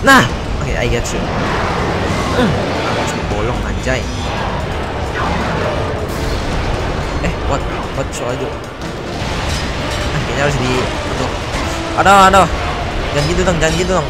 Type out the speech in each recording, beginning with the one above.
Nah, oke, I get you. Langsung bolong anjay. What should I do? Kayaknya harus di tutup. Aduh. Jangan gitu dong.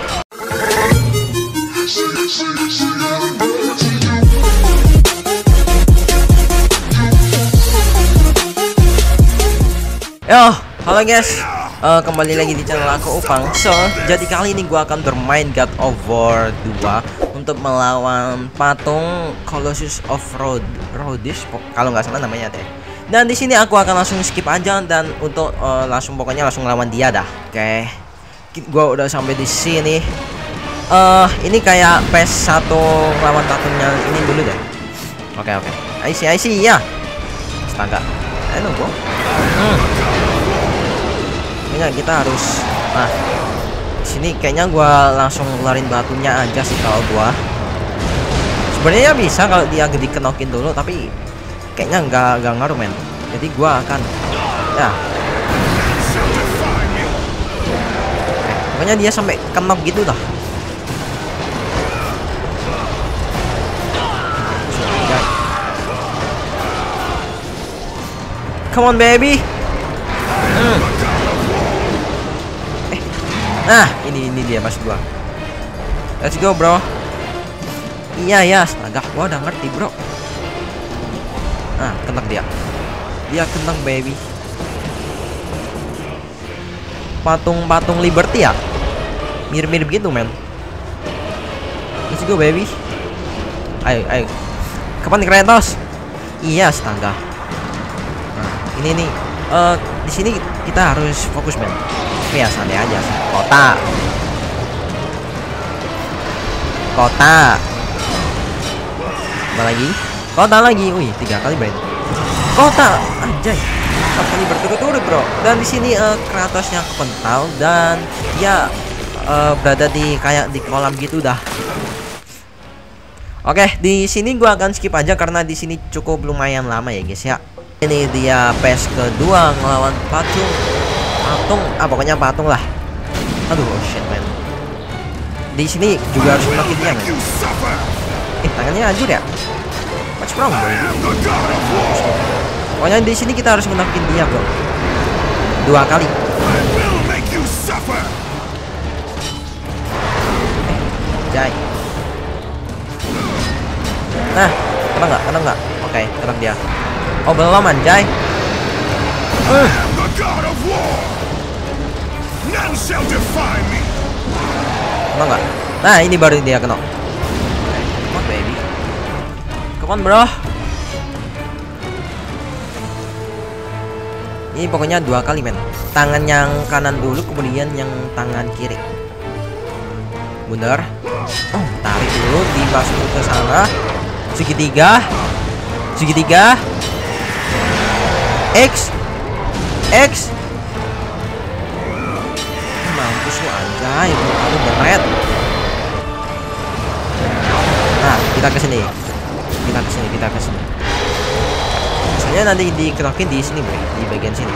Yo, halo guys. Kembali lagi di channel aku Upang. Jadi kali ini gua akan bermain God of War 2 untuk melawan patung Colossus of Rhodes, kalau nggak salah namanya deh. Dan di sini aku akan langsung skip aja dan untuk pokoknya langsung lawan dia dah. Oke. Gua udah sampai di sini. Ini kayak PS1 lawan patungnya ini dulu deh. Oke. I see ya. Astaga. Ayo gua. Kayaknya kita harus sini kayaknya gua langsung ngeluarin batunya aja sih kalau gua. Sebenarnya bisa kalau dia dikenokin dulu, tapi kayaknya nggak ngaruh men. Jadi gua akan pokoknya dia sampai kenok gitu dah. Come on baby. Ini dia mas gua. Let's go bro. Iya astaga, gua udah ngerti bro. Kentang dia kentang baby. Patung Liberty ya, mirip gitu men. Let's go baby. Ayo kapan Kratos? Iya astaga. Ini di sini kita harus fokus men. Ya santai aja sih. Kota apa lagi? Wih, 3 kali berarti. Kota anjay. 4 kali berturut-turut bro. Dan di sini Kratosnya kepental dan dia berada di kayak di kolam gitu dah. Oke, di sini gua akan skip aja karena di sini cukup lumayan lama ya guys ya. Ini dia phase kedua ngelawan patung, pokoknya patung lah. Aduh, shit man. Di sini juga harus menokin dia man. Tangannya hancur ya. What's wrong bro? Pokoknya di sini kita harus menokin dia bro. 2 kali. Jai. Kena nggak? Oke, kena dia. Oh belum anjay. Kena nggak? Nah ini baru dia kena. Come on baby. Come on bro. Ini pokoknya 2 kali men. Tangan yang kanan dulu, kemudian yang tangan kiri. Bener. Tarik dulu, dimasukin ke sana. Segitiga. X. Mampus lu anjay, lu beret. Kita kesini. Soalnya nanti dikerokin di sini bro, di bagian sini.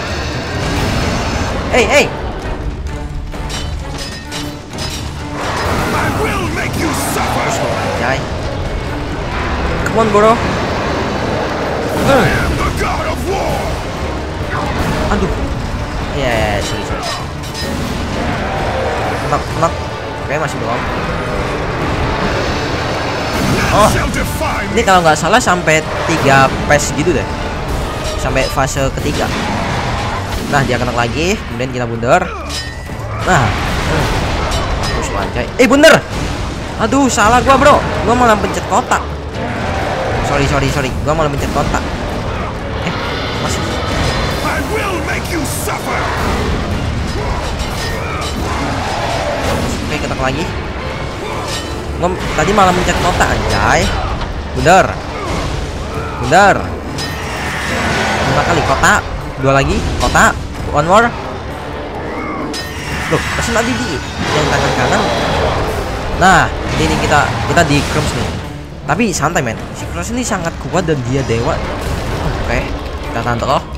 Hey. Mampus lu anjay. Come on bro. Aduh. Ya, sorry. Knock. Oke, masih belum. Ini kalau nggak salah sampai 3 phase gitu deh. Sampai fase ketiga. Nah, dia kena lagi, kemudian kita bundar. Terus lanjai. Bener. Aduh, salah gua, bro. Gua malah pencet kotak. Sorry. Gua malah pencet kotak. Masih. Oke, ketak lagi. Gua tadi malah mencet kotak anjay. Bener. 5 kali kotak. 2 lagi kotak. One more. Loh, pasti tadi di yang tangan kanan. Nah, ini kita di Kratos nih. Tapi santai men. Si Kratos ini sangat kuat dan dia dewa. Oke, kita tantang loh.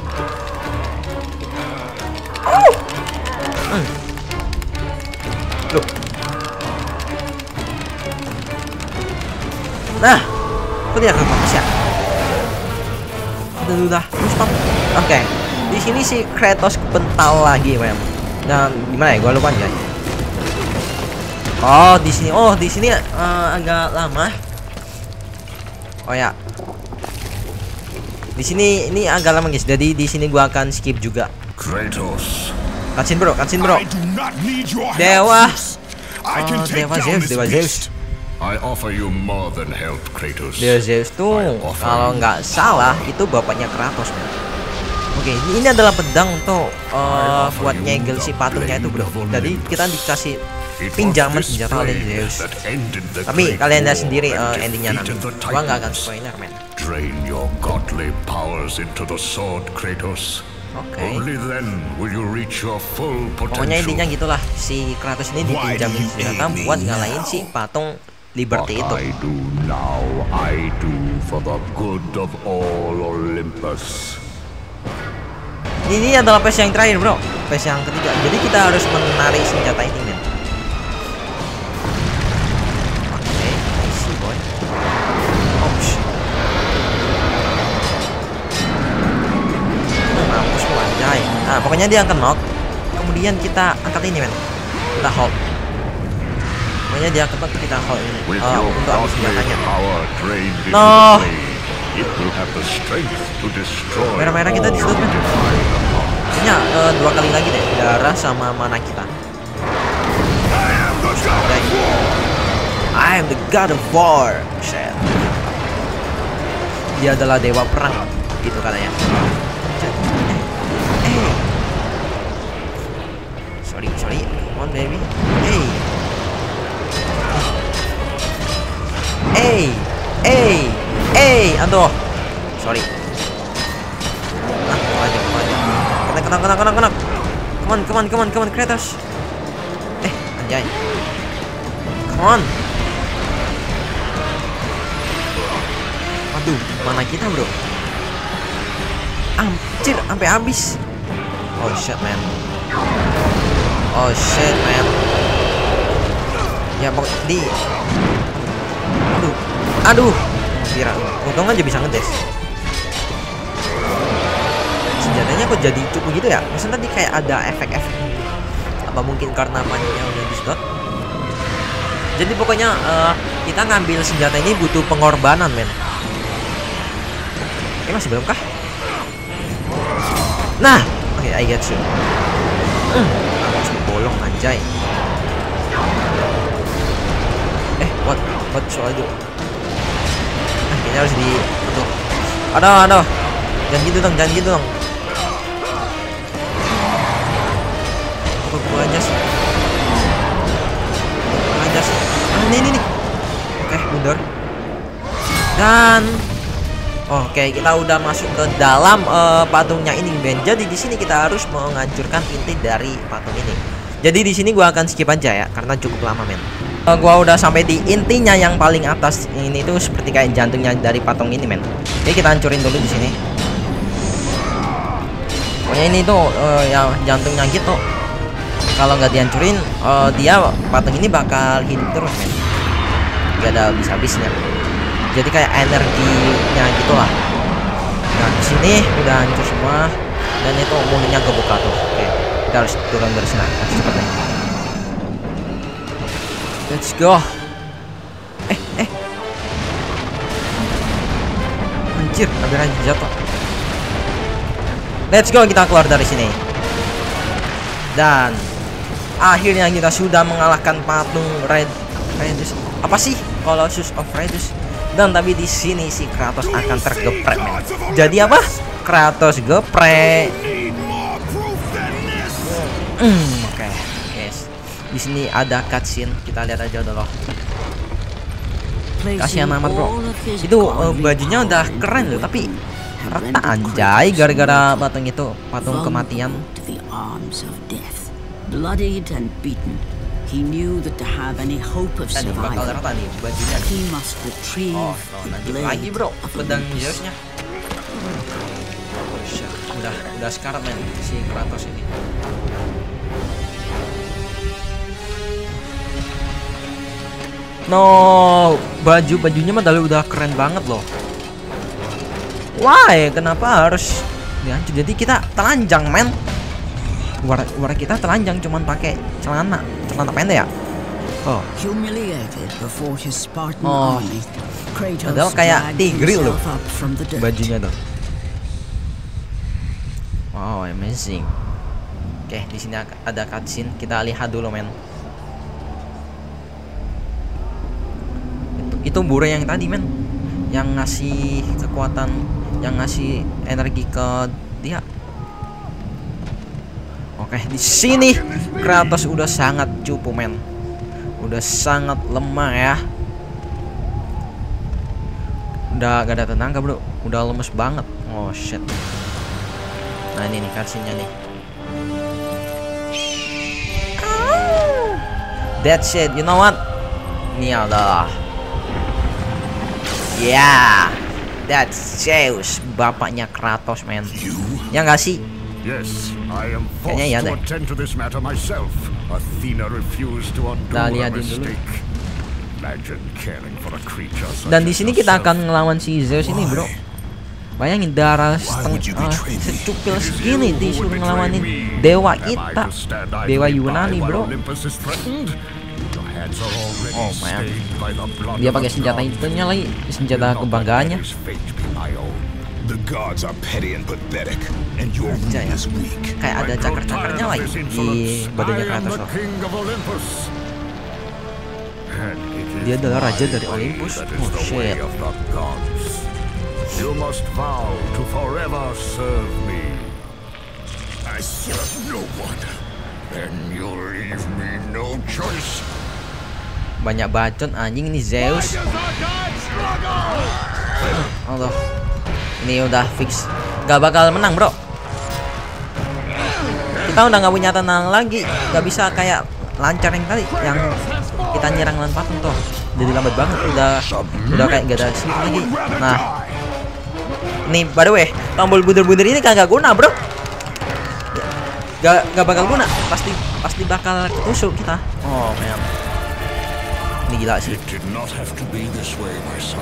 Loh. Nah, kok dia kepapis ya? Udah, stop. Oke, di sini si Kratos kepental lagi, men. Dan gimana ya? Gua lupa aja. Oh, di sini. Oh, di sini agak lama. Oh ya. Di sini ini agak lama, guys. Jadi di sini gua akan skip juga. Kratos. Cutscene, bro. Dewa. Oh, Dewa Zeus. I offer you more than help, Kratos. Dewa Zeus tuh kalau nggak salah itu bapaknya Kratos, man. Oke, ini adalah pedang tuh buat nyegel si patungnya itu, bro. Jadi kita dikasih pinjaman senjata oleh Zeus. Tapi kalian lihat sendiri endingnya nanti. Gua nggak akan spoiler, man. Drain your godly powers into the sword, Kratos. Oke. Only then will you reach your full Pokoknya intinya potential. gitulah, si Kratos ini dipinjamin senjata buat ngalahin si patung Liberty itu. I do now, I do for the good of all Olympus. Ini adalah phase yang terakhir, bro. Phase yang ketiga. Jadi kita harus menarik senjata ini, men. Oke, easy boy. Ops. Mampus lu anjay. Nah, pokoknya dia akan knock. Kemudian kita angkat ini, men. Kita hold. Pokoknya dia akan kita hold ini. With your Untuk ambil godly senjatanya. power drained into No. the blade, it will have the strength to destroy Merah-merah kita all di situ, men. you define upon. Kayaknya 2 kali lagi deh, darah sama mana kita. I am the god of war. Shit. Dia adalah dewa perang, gitu katanya. Sorry, come on baby. Aduh, sorry. Kena. Come on, Kratos. Anjay. Come on. Aduh, mana kita, bro? Anjir, sampai habis. Oh shit, man. Ya, pokoknya di. Aduh. Kira, untung aja bisa ngedes. Senjatanya kok jadi cukup gitu ya? Maksudnya tadi kayak ada efek-efek. Apa mungkin karena panjangnya udah disedot? Jadi pokoknya kita ngambil senjata ini butuh pengorbanan, men. Masih belum kah? Nah, oke, I get you. Harus bolong anjay. What should I do? Kayaknya harus di tuh. Aduh. Jangan gitu dong. Gua aja sih. Ini. Oke, mundur. Dan oke, kita udah masuk ke dalam patungnya ini, Ben. Jadi di sini kita harus menghancurkan inti dari patung ini. Jadi di sini gua akan skip aja ya karena cukup lama, men. Gua udah sampai di intinya yang paling atas. Ini tuh seperti kayak jantungnya dari patung ini, men. Oke, kita hancurin dulu di sini. Pokoknya ini tuh yang jantungnya gitu. Kalau nggak dihancurin, dia patung ini bakal hidup terus, men. Gak ada habis-habisnya. Jadi kayak energinya gitulah. Nah, di sini udah hancur semua dan itu mulutnya kebuka tuh. Oke, kita harus turun dari sana cepatnya. Let's go. Anjir, hampir aja jatuh. Let's go, kita keluar dari sini. Dan akhirnya kita sudah mengalahkan patung Rhodes. Apa sih? Colossus of Rhodes. Dan tapi di sini si Kratos akan tergeprek, men. Jadi apa? Kratos geprek. Oke, guys. Di sini ada cutscene. Kita lihat aja dulu. Kasihan amat, bro. Itu bajunya udah keren loh, tapi rata anjay gara-gara patung itu, patung kematian. Bloodied and beaten, he knew that to have any hope of survival, he must retrieve the blade lagi, bro, of pedang Olympus. Zeusnya. Udah sekarat, men, si Kratos ini. No, Bajunya mah udah keren banget loh. Why? Kenapa harus dihancur? Jadi kita telanjang, men. War kita telanjang cuman pakai celana pendek ya. Oh. Padahal kayak Tigreal loh bajunya tuh. Wow, amazing. Oke, di sini ada cutscene. Kita lihat dulu, men. Itu Bure yang tadi, men. Yang ngasih kekuatan, yang ngasih energi ke dia. Oke, di sini Kratos udah sangat cupu, men. Udah sangat lemah ya. Udah gak ada tenaga, bro. Udah lemes banget. Oh shit. Nah ini nih cutscene-nya nih. That's it. You know what? Ini adalah, yeah, that's Zeus, bapaknya Kratos, men. Ya nggak sih? Yes, I am Kayaknya ya deh. attend to this matter myself. Athena refused to undo Nah, her liatin dulu. mistake. Imagine caring for a creature such Dan di as sini kita yourself. akan ngelawan si Zeus ini, bro. Bayangin darah secupil segini disuruh ngelawanin dewa kita, dewa Yunani, bro. Oh man, dia pakai senjata itunya lagi, senjata kebanggaannya. The gods are petty and pathetic, and your Aja ya. is weak. Kayak ada cakar-cakarnya lagi di badannya Kratos loh. Dia adalah raja dari Olympus. Oh shit. You must vow to forever serve me. I serve no one. Then you'll leave me no choice. Banyak bacot anjing ini Zeus. Allah. Ini udah fix gak bakal menang, bro. Kita udah gak punya tenang lagi. Gak bisa kayak lancar yang tadi, yang kita nyerang lawan patung tuh. Jadi lambat banget. Udah kayak gak ada sih lagi. Nah, nih by the way, tombol bunder-bunder ini kagak guna, bro. Gak bakal guna. Pasti bakal tusuk kita. Oh man, ini gila sih. It did not have to be this way, my son.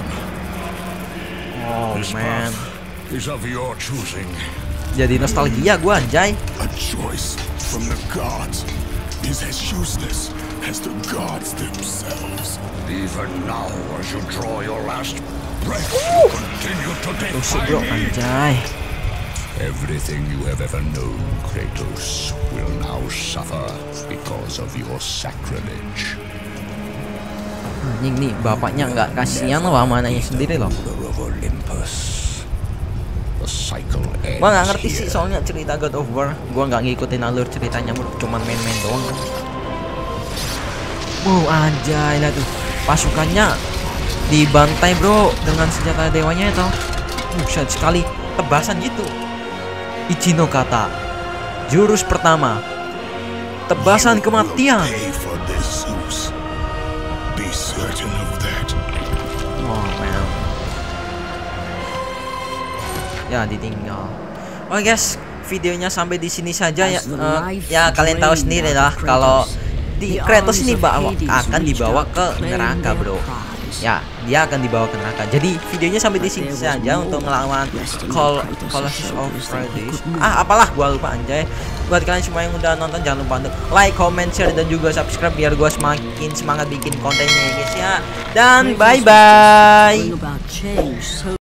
Oh This man, path is of your choosing. jadi nostalgia gua, anjay. A choice from the gods is as useless as the gods themselves. Even now, as you draw your last breath, continue to Tusuk, defy bro, me. anjay. Everything you have ever known, Kratos, will now suffer because of your sacrilege. Anjing nih, bapaknya nggak kasihan loh sama anaknya sendiri loh. Ruler of Olympus. The cycle ends Gua nggak ngerti sih here. soalnya cerita God of War. Gua nggak ngikutin alur ceritanya, bro. Cuman main-main doang kan. Wow, anjay lah tuh. Pasukannya dibantai, bro, dengan senjata dewanya itu. Buset sekali, tebasan gitu. Ichino kata, jurus pertama, tebasan kematian. Pay for this, Zeus. Be certain of that. Oh man. Ya ditinggal. Oke guys, videonya sampai di sini saja ya. Ya kalian tahu sendiri lah kalau di Kratos ini akan dibawa ke neraka, bro. Ya, dia akan dibawa ke neraka. Jadi videonya sampai di sini saja untuk melawan Colossus of Rhodes. Apalah gua lupa, anjay. Buat kalian semua yang udah nonton, jangan lupa untuk like, comment, share dan juga subscribe biar gua semakin semangat bikin kontennya ya guys ya. Dan bye bye.